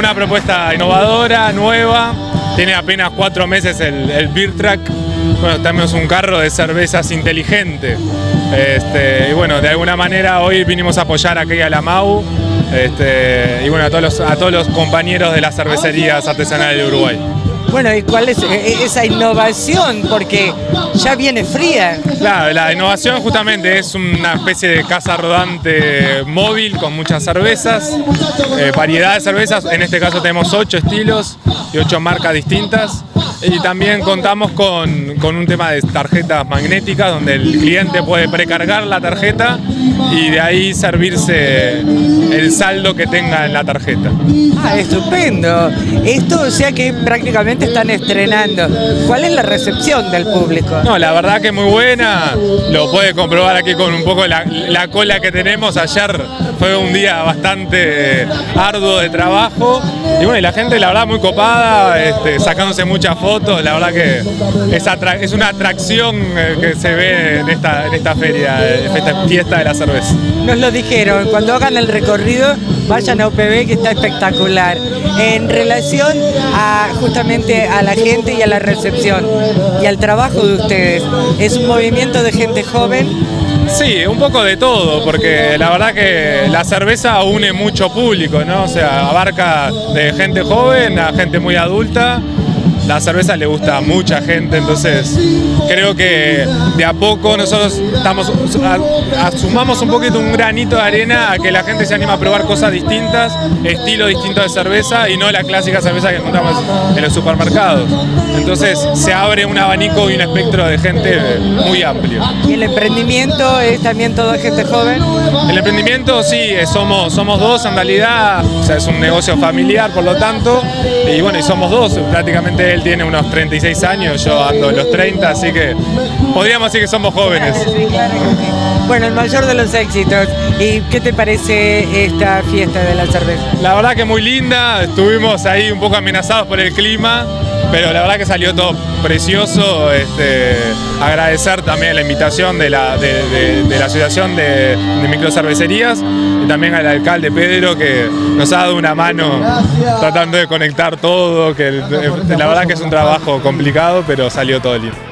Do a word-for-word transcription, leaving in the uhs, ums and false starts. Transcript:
una propuesta innovadora, nueva. Tiene apenas cuatro meses el, el Beer Truck. Bueno, tenemos un carro de cervezas inteligente. Este, y bueno, de alguna manera hoy vinimos a apoyar aquí a la MAU. Este, y bueno, a todos, los, a todos los compañeros de las cervecerías artesanales de Uruguay. Bueno, ¿y cuál es esa innovación? Porque ya viene fría. Claro, la innovación justamente es una especie de casa rodante móvil con muchas cervezas, eh, variedad de cervezas. En este caso tenemos ocho estilos y ocho marcas distintas. Y también contamos con, con un tema de tarjetas magnéticas donde el cliente puede precargar la tarjeta y de ahí servirse el saldo que tenga en la tarjeta. Ah, estupendo. Esto, o sea que prácticamente están estrenando. ¿Cuál es la recepción del público? No, la verdad que es muy buena. Lo puede comprobar aquí con un poco la, la cola que tenemos. Ayer fue un día bastante arduo de trabajo. Y bueno, y la gente la verdad muy copada, este, sacándose muchas fotos. La verdad que es, es una atracción que se ve en esta, en esta feria, en esta fiesta de la cerveza. Nos lo dijeron, cuando hagan el recorrido vayan a U P B, que está espectacular. En relación a justamente a la gente y a la recepción y al trabajo de ustedes, ¿es un movimiento de gente joven? Sí, un poco de todo, porque la verdad que la cerveza une mucho público, ¿no? O sea, abarca de gente joven a gente muy adulta. La cerveza le gusta a mucha gente, entonces creo que de a poco nosotros estamos, asumamos un poquito un granito de arena a que la gente se anima a probar cosas distintas, estilos distintos de cerveza y no la clásica cerveza que encontramos en los supermercados. Entonces se abre un abanico y un espectro de gente muy amplio. ¿Y el emprendimiento es también toda gente joven? El emprendimiento sí, somos, somos dos en realidad, o sea, es un negocio familiar por lo tanto, y bueno, y somos dos, prácticamente él tiene unos treinta y seis años, yo ando en los treinta, así que podríamos decir que somos jóvenes. Sí, claro que sí. Bueno, el mayor de los éxitos. ¿Y qué te parece esta fiesta de la cerveza? La verdad que muy linda, estuvimos ahí un poco amenazados por el clima, pero la verdad que salió todo precioso. Este, agradecer también la invitación de la, de, de, de la Asociación de, de Microcervecerías y también al alcalde Pedro, que nos ha dado una mano tratando de conectar todo, que la verdad que es un trabajo complicado, pero salió todo lindo.